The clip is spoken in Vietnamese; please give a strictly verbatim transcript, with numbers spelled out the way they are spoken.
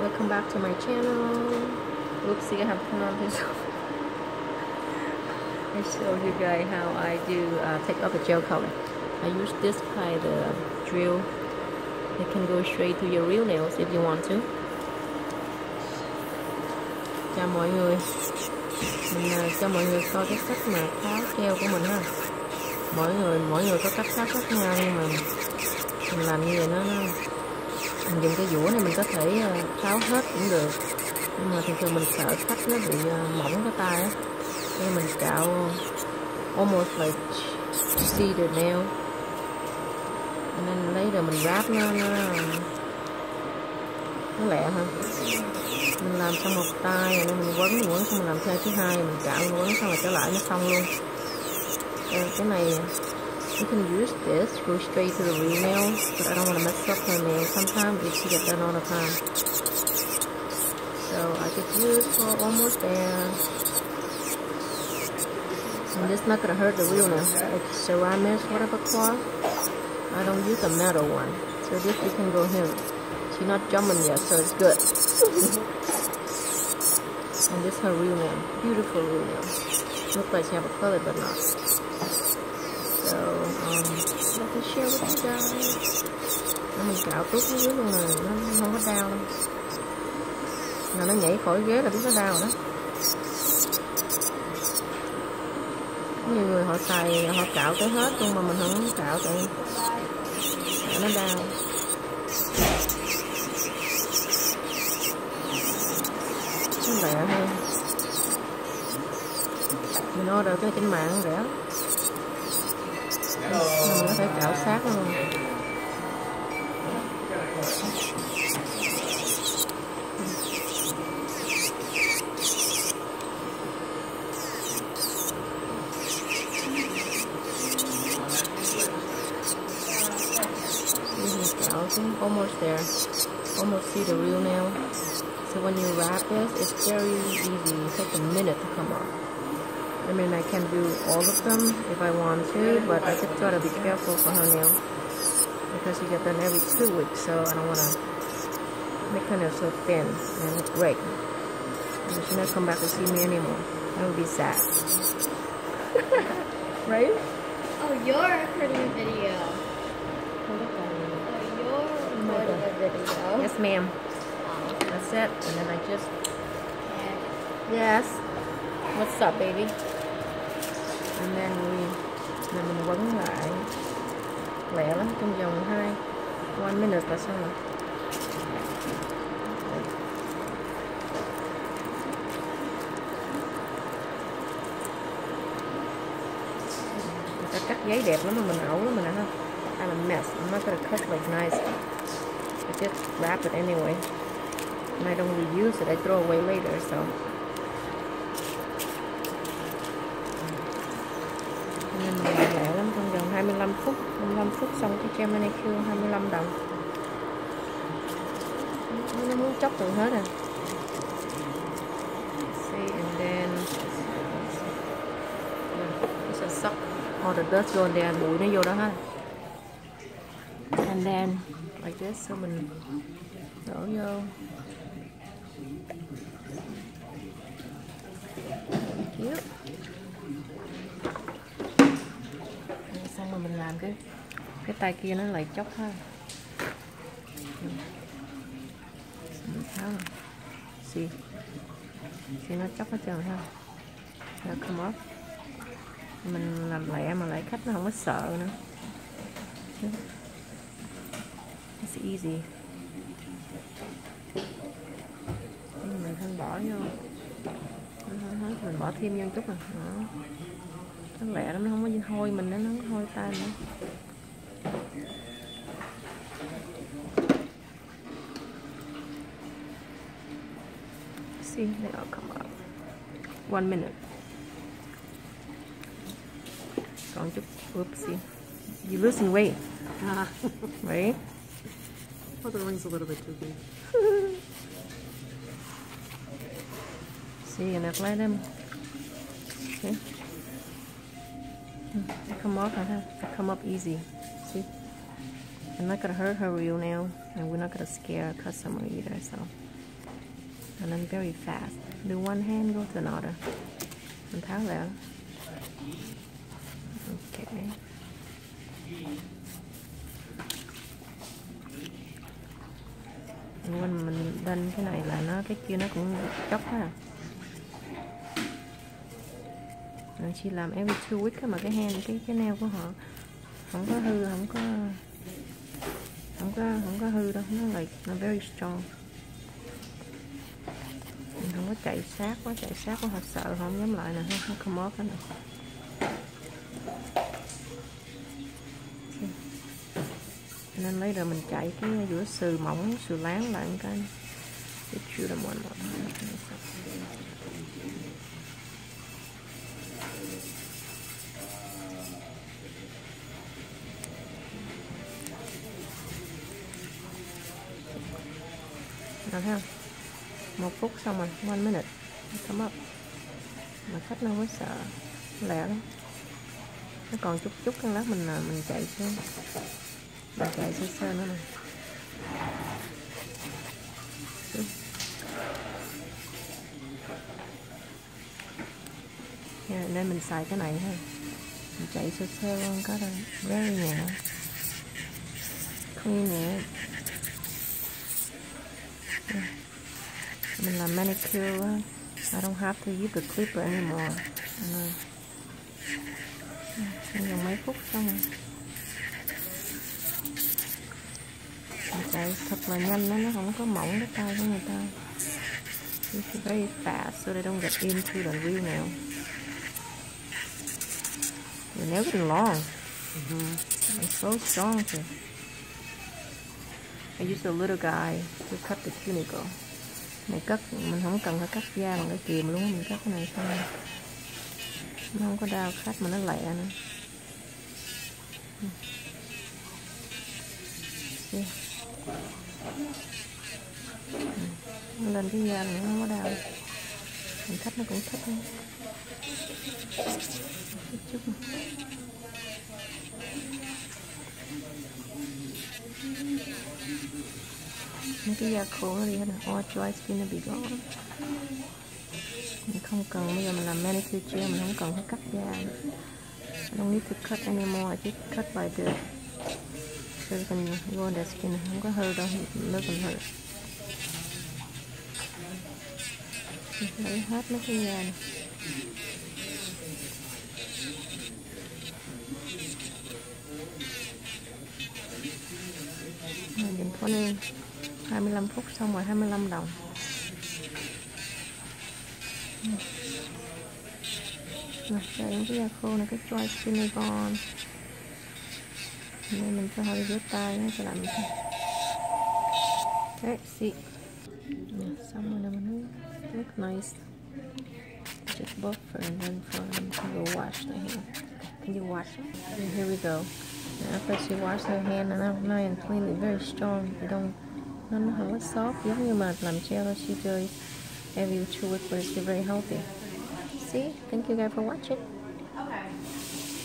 Welcome back to my channel. Oopsie, I have to turn on this. I show you guys how I do uh, take off the gel color. I use this kind of drill. It can go straight to your real nails if you want to. Chào mọi người. Mình uh, cho mọi người coi cái cách mà tháo gel của mình ha. Mỗi người mỗi người có cách tháo khác nhau, nhưng mà mình làm như vậy nó, nó mình dùng cái dũa này mình có thể uh, tháo hết cũng được, nhưng mà thường thường mình sợ khách nó bị uh, mỏng cái tay á, nên mình cạo almost like see the nail, nên lấy rồi mình wrap nó nó, nó lẹ hơn. Mình làm xong một tay rồi nên mình quấn quấn xong mình làm theo thứ hai, mình cạo quấn xong rồi trở lại nó xong luôn. Rồi, cái này you can use this, go straight to the real nail, but I don't want to mess up her nail sometimes if she gets done all the time. So I just use for almost there. And this not gonna hurt the real nail. Like ceramic, whatever cloth. I don't use the metal one. So this you can go here. She's not jumping yet, so it's good. And this her real nail. Beautiful real nail. Looks like she have a color but not. So, um, let me share with you guys. Nó mình cạo tốt cái dưới luôn rồi, nó không có đau đâu. Nào nó nhảy khỏi ghế là biết nó đau rồi đó. Nhiều người họ xài, họ cạo tới hết, nhưng mà mình không cạo tại nó đau. Nó rẻ hơn. Mình order cái trên mạng rẻ. Mình có thể cạo sát luôn. Almost there. Almost see the real nail. So when you wrap this, it's very easy. It takes a minute to come off. I mean, I can do all of them if I want to, but I just gotta be careful for her nail because she gets done every two weeks, so I don't wanna make her nail so thin and break. And she'll not come back to see me anymore. That would be sad. Right? Oh, you're recording a video. Video. Yes, ma'am. That's it. And then I just. Yes. What's up, baby? And then we. Then mình quấn lại lẹ lắm, trong vòng hai one minute là xong rồi. Người ta cắt giấy đẹp lắm mà mình ẩu lắm mình ăn không? I'm a mess. I'm not gonna cut like nice. I just wrap it anyway, and I don't reuse it. I throw away later. So, nên mình lẹ lắm, trong vòng hai mươi lăm phút, hai mươi lăm phút xong cái gel manicure hai mươi lăm đồng. Nó muốn chóc từ hết rồi. See, and then it's a suck all the dust go in there, bụi nó vô đó ha. And then like this, so mình đổ vô. Yep. Xong rồi mình làm cái cái tay kia nó lại chóc ha. Mình tháo rồi. See, see nó chóc hết trơn ha. Nó come off. Mình làm lẹ mà lại khách nó không có sợ nữa. It's easy. Mình không bỏ vô. Mình bỏ thêm vô chút rồi. Đó. Nó lẹ lắm, nó không có hôi mình, nó nó hôi tay nữa. See, they all come up. One minute. Còn chút. Whoopsie. You're losing weight. Ah. Right? Oh, the ring's a little bit too big. See, and I let them. Okay. They come off, they come up easy. See? I'm not gonna hurt her real nail, and we're not gonna scare a customer either, so. and then very fast. Do one hand, go to another. Mình tháo lại. Okay. When mình đâm cái này là nó cái kia nó cũng chóc ha. Chị làm every two weeks mà cái hand cái cái nail của họ không có hư, không có không có không có hư đâu, nó like nó very strong. Mình không có chạy sát quá, chạy sát quá họ sợ họ không dám lại nè, không come off nữa. Nên lấy rồi mình chạy cái giữa sừ mỏng, sừ láng lại một cái. Để chịu được một một. Rồi ha. Một phút xong rồi, one minute. Come up. Mà khách nó có sợ lẹ lắm. Nó còn chút chút cái lát mình mình chạy xuống. Mình chạy sơ sơ nữa nè. Yeah, nên mình xài cái này ha. Mình chạy sơ sơ luôn có đâu. Very nhẹ. Clean nhẹ. Yeah. Mình làm manicure á. I don't have to use the clipper anymore. Mình dùng mấy phút xong rồi. Mình chạy thật là nhanh đó, nó không có mỏng cái tay của người ta. It's very fast so they don't get into the real nail. The nail getting long. Mm-hmm. It's so strong too. I use a little guy to cut the cuticle. Này cắt mình không cần phải cắt da bằng cái kìm luôn, mình cắt cái này thôi. Nó không có đau khách mà nó lẹ nữa. Yeah. Nó lên cái da này nó không có đau. Mình khách nó cũng thích nữa. Chút nữa. Mấy cái da khô nó đi hết rồi, all dry skin nó bị gone. Mình không cần, bây giờ mình làm manicure gel mình không cần phải cắt da. I don't need to cut anymore, I just cut by the so you can go on the skin, không có hư đâu, nó còn hurt. Lấy hết mấy cái da này. Mình có nên hai mươi lăm phút xong rồi hai mươi lăm đồng. Rồi, chạy cái da khô này, cái dry skin này con. Nên mình cho họ đi rửa tay nó sẽ làm gì. Okay, see. Yeah, xong rồi nè mình look nice. Just buffer and then for them to go wash their hair. Can you wash it? And here we go. And after she washed her hand and I'm nice and clean, it's very strong. You don't, nó nó không có soft giống như mà làm gel she does every two weeks, but it's very healthy. See, thank you guys for watching.